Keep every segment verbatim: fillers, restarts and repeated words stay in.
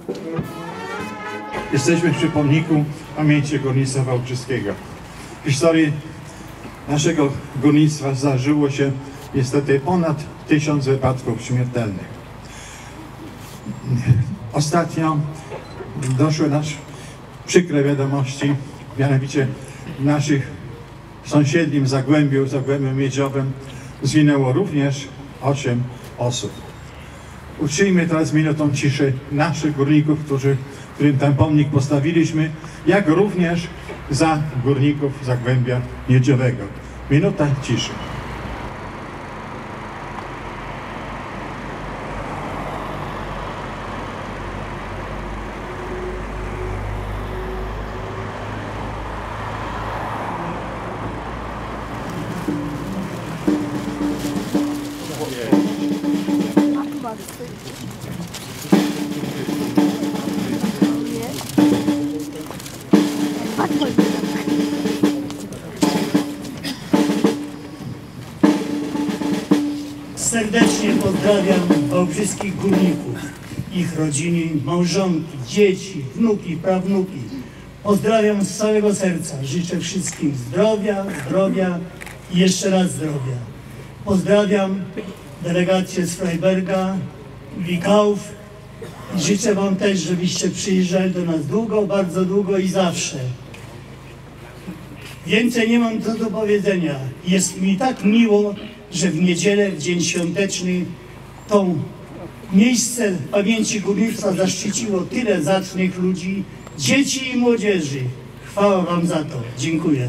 Jesteśmy przy pomniku pamięci górnictwa wałbrzyskiego. W historii naszego górnictwa zdarzyło się niestety ponad tysiąc wypadków śmiertelnych. Ostatnio doszły nas przykre wiadomości, mianowicie w naszych sąsiednim Zagłębiu, Zagłębiu Miedziowym, zginęło również osiem osób. Uczcijmy teraz minutą ciszy naszych górników, którzy, którym ten pomnik postawiliśmy, jak również za górników Zagłębia Miedziowego. Minuta ciszy. Serdecznie pozdrawiam wałbrzyskich górników, ich rodziny, małżonki, dzieci, wnuki, prawnuki. Pozdrawiam z całego serca. Życzę wszystkim zdrowia, zdrowia i jeszcze raz zdrowia. Pozdrawiam delegację z Freiberga, Wikaów i życzę wam też, żebyście przyjeżdżali do nas długo, bardzo długo i zawsze. Więcej nie mam co do powiedzenia. Jest mi tak miło, że w niedzielę, w dzień świąteczny, to miejsce pamięci górnictwa zaszczyciło tyle zacnych ludzi, dzieci i młodzieży. Chwała wam za to. Dziękuję.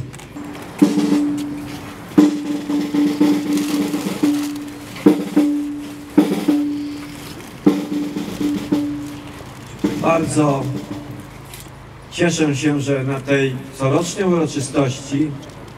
Bardzo cieszę się, że na tej corocznej uroczystości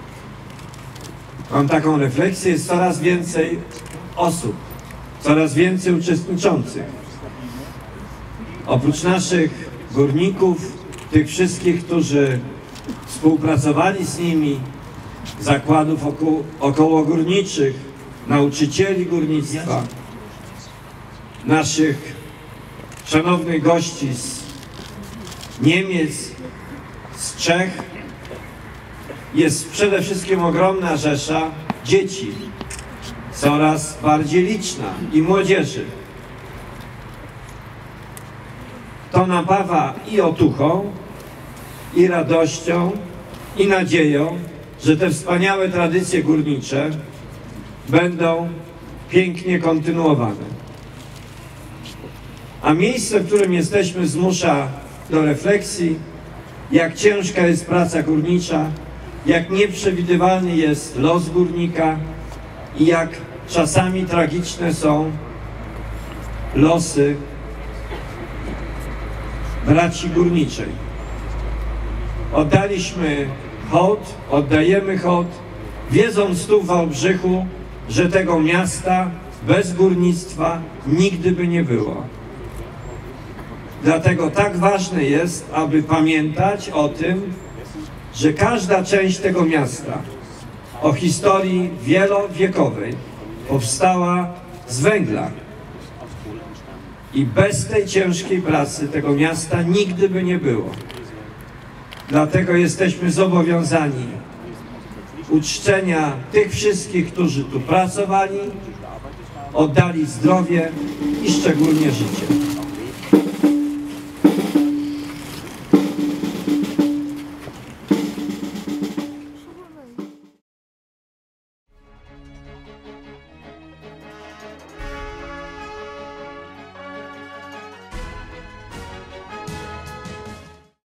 mam taką refleksję, jest coraz więcej osób, coraz więcej uczestniczących. Oprócz naszych górników, tych wszystkich, którzy współpracowali z nimi, zakładów około, okołogórniczych, nauczycieli górnictwa, naszych szanownych gości z Niemiec, z Czech, jest przede wszystkim ogromna rzesza dzieci, coraz bardziej liczna, i młodzieży. To napawa i otuchą, i radością, i nadzieją, że te wspaniałe tradycje górnicze będą pięknie kontynuowane. A miejsce, w którym jesteśmy, zmusza do refleksji, jak ciężka jest praca górnicza, jak nieprzewidywalny jest los górnika i jak czasami tragiczne są losy braci górniczej. Oddaliśmy hołd, oddajemy hołd, wiedząc tu w Wałbrzychu, że tego miasta bez górnictwa nigdy by nie było. Dlatego tak ważne jest, aby pamiętać o tym, że każda część tego miasta o historii wielowiekowej powstała z węgla. I bez tej ciężkiej pracy tego miasta nigdy by nie było. Dlatego jesteśmy zobowiązani uczczenia tych wszystkich, którzy tu pracowali, oddali zdrowie i szczególnie życie.